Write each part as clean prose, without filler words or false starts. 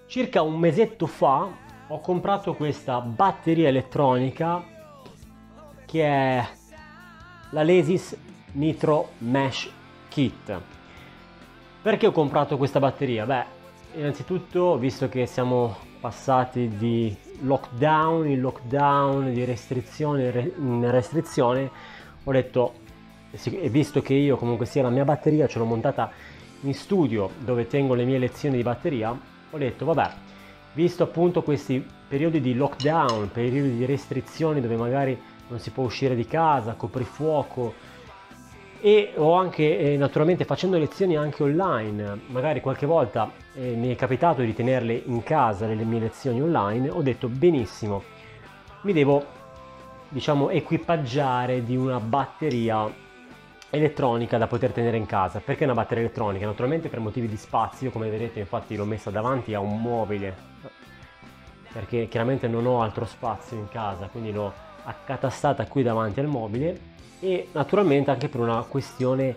Circa un mesetto fa ho comprato questa batteria elettronica che è la Lesis Nitro Mesh Kit. Perché ho comprato questa batteria? Beh, innanzitutto, visto che siamo passati di lockdown in lockdown, di restrizione in restrizione, ho detto, e visto che io comunque sia la mia batteria ce l'ho montata in studio dove tengo le mie lezioni di batteria, ho detto vabbè, visto appunto questi periodi di lockdown, periodi di restrizioni dove magari non si può uscire di casa, coprifuoco, e ho anche naturalmente facendo lezioni anche online, magari qualche volta mi è capitato di tenerle in casa le mie lezioni online, ho detto benissimo, mi devo diciamo equipaggiare di una batteria elettronica da poter tenere in casa. Perché una batteria elettronica? Naturalmente per motivi di spazio, come vedete infatti l'ho messa davanti a un mobile, perché chiaramente non ho altro spazio in casa, quindi l'ho accatastata qui davanti al mobile, e naturalmente anche per una questione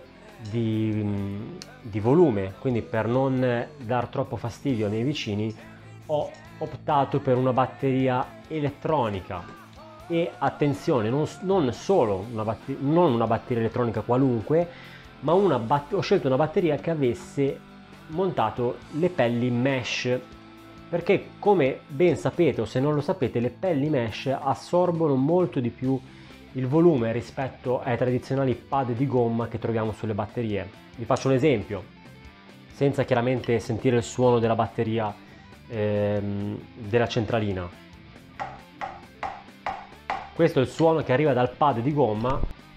di volume, quindi per non dar troppo fastidio ai miei vicini ho optato per una batteria elettronica. E attenzione, non solo non una batteria elettronica qualunque, ma ho scelto una batteria che avesse montato le pelli mesh, perché come ben sapete, o se non lo sapete, le pelli mesh assorbono molto di più il volume rispetto ai tradizionali pad di gomma che troviamo sulle batterie. Vi faccio un esempio, senza chiaramente sentire il suono della batteria della centralina. Questo è il suono che arriva dal pad di gomma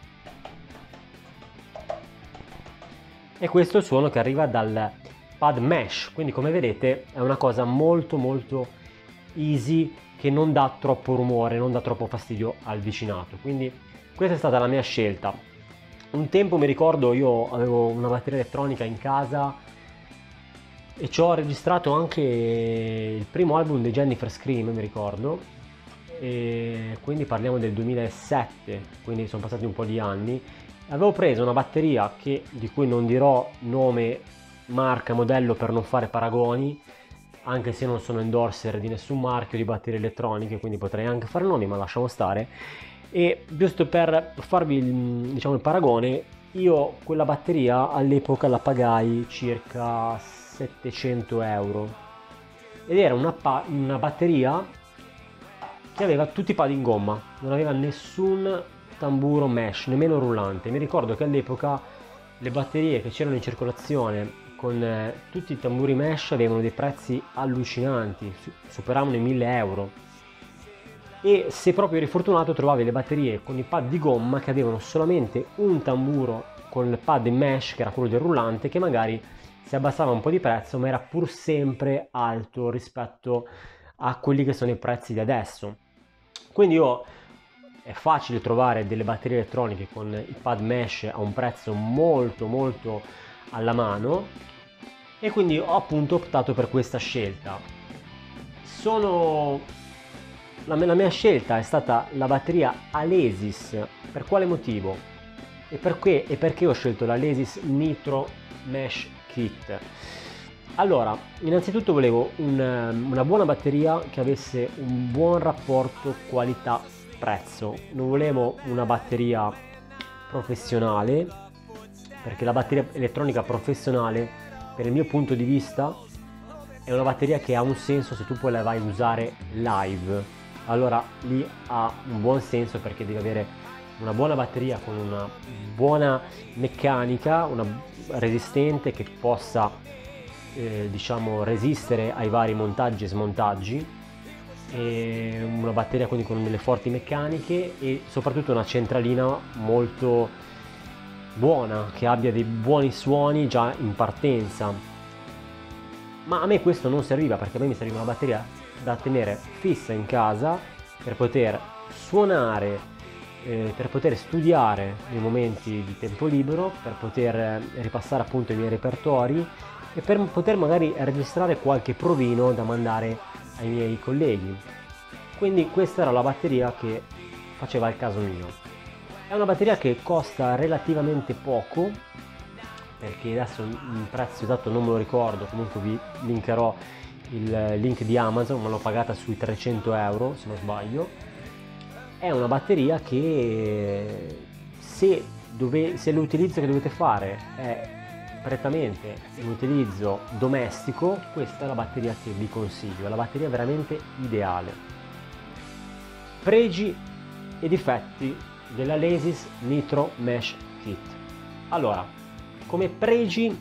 e questo è il suono che arriva dal pad mesh, quindi come vedete è una cosa molto molto easy, che non dà troppo rumore, non dà troppo fastidio al vicinato. Quindi questa è stata la mia scelta. Un tempo mi ricordo io avevo una batteria elettronica in casa e ci ho registrato anche il primo album di Jennifer Scream, mi ricordo, e quindi parliamo del 2007, quindi sono passati un po' di anni. Avevo preso una batteria di cui non dirò nome, marca, modello per non fare paragoni, anche se non sono endorser di nessun marchio di batterie elettroniche, quindi potrei anche fare nomi, ma lasciamo stare. E giusto per farvi diciamo il paragone, io quella batteria all'epoca la pagai circa 700 euro ed era una batteria che aveva tutti i pad in gomma, non aveva nessun tamburo mesh, nemmeno rullante. Mi ricordo che all'epoca le batterie che c'erano in circolazione con tutti i tamburi mesh avevano dei prezzi allucinanti, superavano i 1000 euro. E se proprio eri fortunato trovavi le batterie con i pad di gomma che avevano solamente un tamburo con il pad in mesh, che era quello del rullante, che magari si abbassava un po' di prezzo, ma era pur sempre alto rispetto a quelli che sono i prezzi di adesso. Quindi è facile trovare delle batterie elettroniche con i pad mesh a un prezzo molto molto alla mano, e quindi ho appunto optato per questa scelta. La mia scelta è stata la batteria Alesis. Per quale motivo? E perché ho scelto la Alesis Nitro Mesh Kit? Allora, innanzitutto volevo una buona batteria che avesse un buon rapporto qualità-prezzo. Non volevo una batteria professionale, perché la batteria elettronica professionale, per il mio punto di vista, è una batteria che ha un senso se tu poi la vai a usare live. Allora lì ha un buon senso, perché devi avere una buona batteria con una buona meccanica, una resistente, che possa diciamo resistere ai vari montaggi e smontaggi, e una batteria quindi con delle forti meccaniche, e soprattutto una centralina molto buona, che abbia dei buoni suoni già in partenza. Ma a me questo non serviva, perché a me mi serviva una batteria da tenere fissa in casa per poter suonare, per poter studiare nei momenti di tempo libero, per poter ripassare appunto i miei repertori e per poter magari registrare qualche provino da mandare ai miei colleghi. Quindi questa era la batteria che faceva il caso mio. È una batteria che costa relativamente poco, perché adesso il prezzo esatto non me lo ricordo, comunque vi linkerò il link di Amazon, ma l'ho pagata sui 300 euro se non sbaglio. È una batteria che se l'utilizzo che dovete fare è prettamente un utilizzo domestico, questa è la batteria che vi consiglio, è la batteria veramente ideale. Pregi e difetti della Alesis Nitro Mesh Kit. Allora, come pregi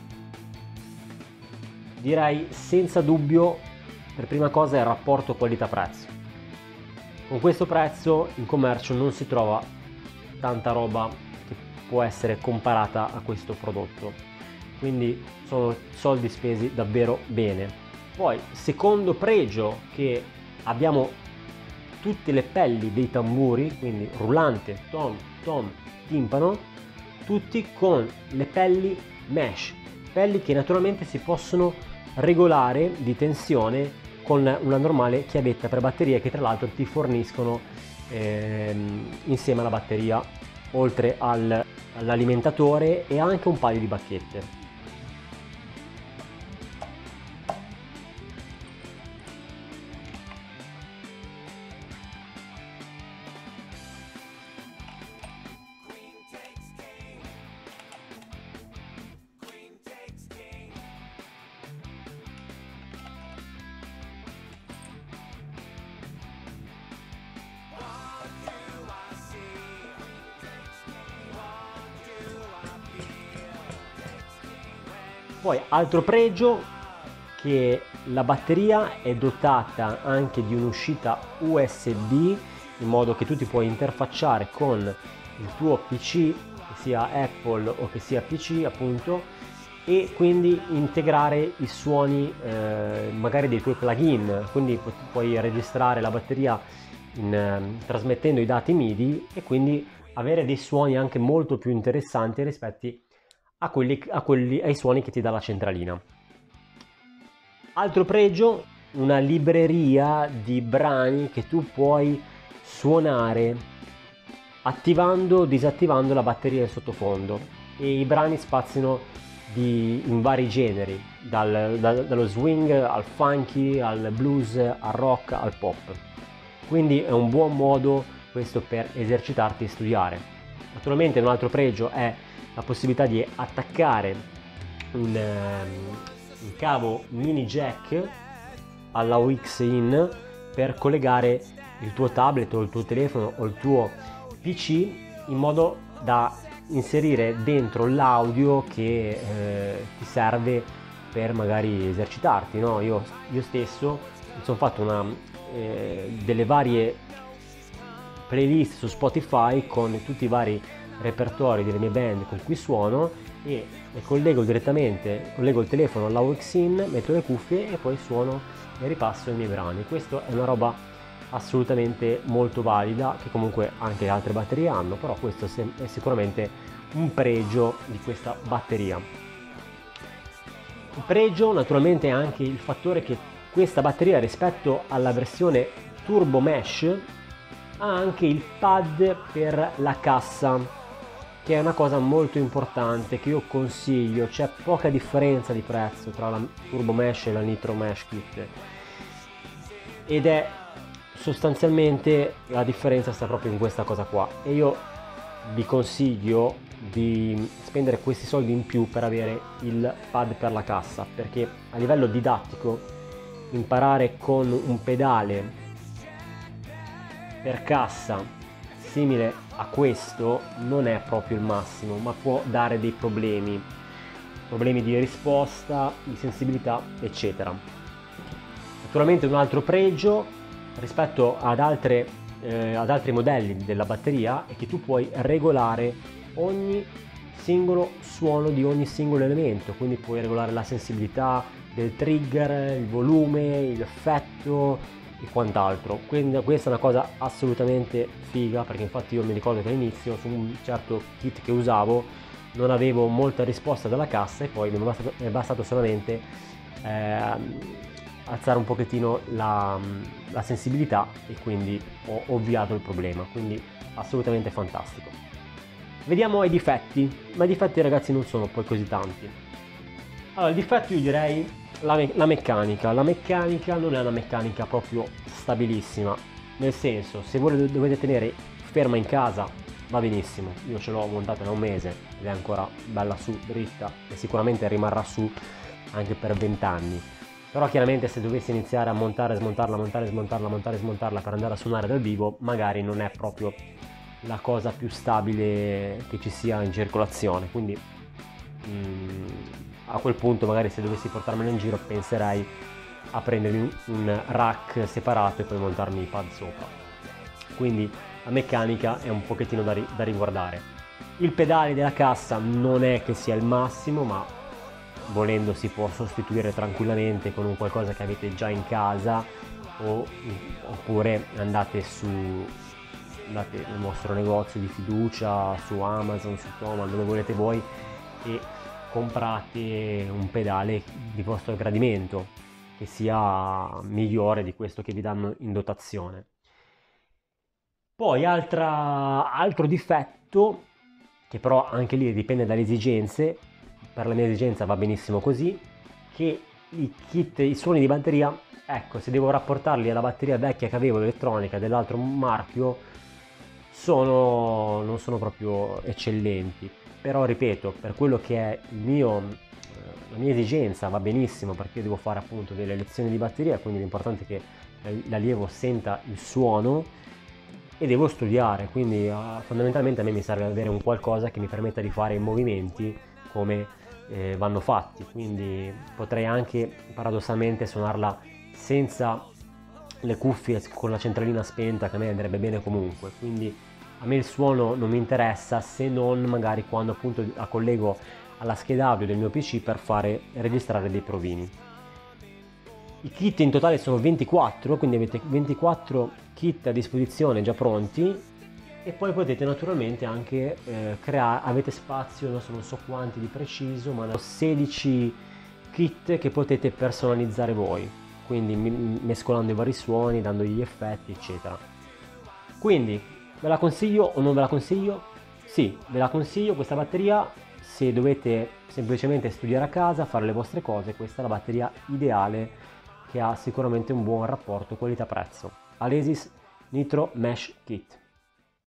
direi senza dubbio, per prima cosa, il rapporto qualità-prezzo. Con questo prezzo in commercio non si trova tanta roba che può essere comparata a questo prodotto, quindi sono soldi spesi davvero bene. Poi, secondo pregio, che abbiamo tutte le pelli dei tamburi, quindi rullante, tom, tom, timpano, tutti con le pelli mesh, pelli che naturalmente si possono regolare di tensione con una normale chiavetta per batterie, che tra l'altro ti forniscono insieme alla batteria, oltre all'alimentatore, e anche un paio di bacchette. Poi altro pregio, che la batteria è dotata anche di un'uscita USB, in modo che tu ti puoi interfacciare con il tuo PC, che sia Apple o che sia PC appunto, e quindi integrare i suoni magari dei tuoi plugin, quindi puoi registrare la batteria trasmettendo i dati MIDI, e quindi avere dei suoni anche molto più interessanti rispetto ai suoni che ti dà la centralina. Altro pregio, una libreria di brani che tu puoi suonare attivando o disattivando la batteria in sottofondo, e i brani spaziano in vari generi, dallo swing al funky, al blues, al rock, al pop. Quindi è un buon modo questo per esercitarti e studiare. Naturalmente un altro pregio è la possibilità di attaccare un cavo mini jack alla aux-in per collegare il tuo tablet o il tuo telefono o il tuo PC, in modo da inserire dentro l'audio che ti serve per magari esercitarti, no? Io stesso mi sono fatto delle varie playlist su Spotify con tutti i vari repertori delle mie band con cui suono, e collego il telefono all'aux-in, metto le cuffie e poi suono e ripasso i miei brani. Questo è una roba assolutamente molto valida, che comunque anche altre batterie hanno, però questo è sicuramente un pregio di questa batteria. Il pregio naturalmente è anche il fattore che questa batteria, rispetto alla versione Turbo Mesh, ha anche il pad per la cassa, che è una cosa molto importante che io consiglio. C'è poca differenza di prezzo tra la Turbo Mesh e la Nitro Mesh Kit, ed è sostanzialmente, la differenza sta proprio in questa cosa qua, e io vi consiglio di spendere questi soldi in più per avere il pad per la cassa, perché a livello didattico imparare con un pedale per cassa simile a questo non è proprio il massimo, ma può dare dei problemi di risposta, di sensibilità, eccetera. Naturalmente un altro pregio rispetto ad altri modelli della batteria è che tu puoi regolare ogni singolo suono di ogni singolo elemento, quindi puoi regolare la sensibilità del trigger, il volume, l'effetto e quant'altro. Quindi questa è una cosa assolutamente figa, perché infatti io mi ricordo che all'inizio su un certo kit che usavo non avevo molta risposta dalla cassa, e poi mi è bastato solamente alzare un pochettino la sensibilità, e quindi ho ovviato il problema. Quindi assolutamente fantastico. Vediamo i difetti, ma i difetti, ragazzi, non sono poi così tanti. Allora, il difetto io direi La meccanica non è una meccanica proprio stabilissima, nel senso, se voi la dovete tenere ferma in casa va benissimo, io ce l'ho montata da un mese ed è ancora bella su, dritta, e sicuramente rimarrà su anche per 20 anni. Però chiaramente se dovessi iniziare a montare, smontarla, montare, smontarla, montare, smontarla per andare a suonare dal vivo, magari non è proprio la cosa più stabile che ci sia in circolazione, quindi a quel punto magari se dovessi portarmela in giro penserei a prendermi un rack separato e poi montarmi i pad sopra. Quindi la meccanica è un pochettino da riguardare. Il pedale della cassa non è che sia il massimo, ma volendo si può sostituire tranquillamente con un qualcosa che avete già in casa, oppure andate nel vostro negozio di fiducia, su Amazon, su Toma, dove volete voi, e comprate un pedale di vostro gradimento che sia migliore di questo che vi danno in dotazione. Poi altro difetto, che però anche lì dipende dalle esigenze, per la mia esigenza va benissimo così, che i suoni di batteria, ecco, se devo rapportarli alla batteria vecchia che avevo elettronica dell'altro marchio, non sono proprio eccellenti. Però ripeto, per quello che è la mia esigenza va benissimo, perché io devo fare appunto delle lezioni di batteria, quindi l'importante è che l'allievo senta il suono e devo studiare, quindi fondamentalmente a me mi serve avere un qualcosa che mi permetta di fare i movimenti come vanno fatti, quindi potrei anche paradossalmente suonarla senza le cuffie, con la centralina spenta, che a me andrebbe bene comunque, quindi a me il suono non mi interessa, se non magari quando appunto la collego alla scheda audio del mio PC per fare registrare dei provini. I kit in totale sono 24, quindi avete 24 kit a disposizione già pronti, e poi potete naturalmente anche avete spazio, non so quanti di preciso, ma 16 kit che potete personalizzare voi, quindi mescolando i vari suoni, dando gli effetti, eccetera. Quindi ve la consiglio o non ve la consiglio? Sì, ve la consiglio questa batteria se dovete semplicemente studiare a casa, fare le vostre cose. Questa è la batteria ideale, che ha sicuramente un buon rapporto qualità-prezzo. Alesis Nitro Mesh Kit.